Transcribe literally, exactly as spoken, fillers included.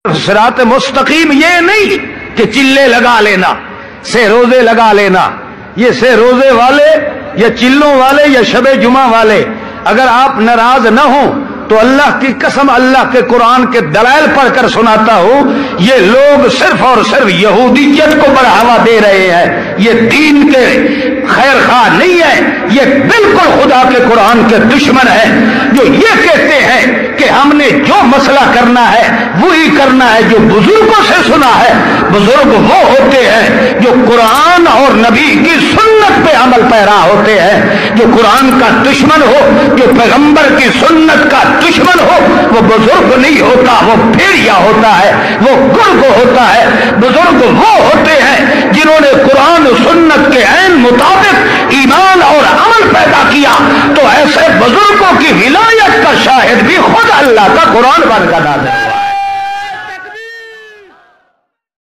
صراط مستقیم یہ نہیں کہ چلے لگا لینا، سے روزے لگا لینا، یہ سے روزے والے یا چلوں والے یا شب جمعہ والے اگر آپ ناراض نہ ہوں تو اللہ کی قسم اللہ کے قرآن کے دلائل پڑھ کر سناتا ہوں، یہ لوگ صرف اور صرف یہودیت کو بڑھاوا دے رہے ہیں، یہ دین کے خیر خواہ نہیں ہے، یہ بالکل خدا کے قرآن کے دشمن ہے جو یہ کہتے ہیں کہ ہم نے جو مسئلہ کرنا ہے وہی کرنا ہے جو بزرگوں سے سنا ہے۔ بزرگ وہ ہوتے ہیں جو قرآن اور نبی کی سنت پہ عمل پیرا ہوتے ہیں، جو قرآن کا دشمن ہو، جو پیغمبر کی سنت کا دشمن ہو، وہ بزرگ نہیں ہوتا، وہ پھیڑیا ہوتا ہے، وہ گرگ ہوتا ہے۔ بزرگ وہ ہوتے ہیں جنہوں نے قرآن و سنت کے عین مطابق ایمان اور عمل پیدا کیا، تو ایسے بزرگوں کی ولایت کا شاہد بھی خود اللہ کا قرآن بن کر نازل ہے۔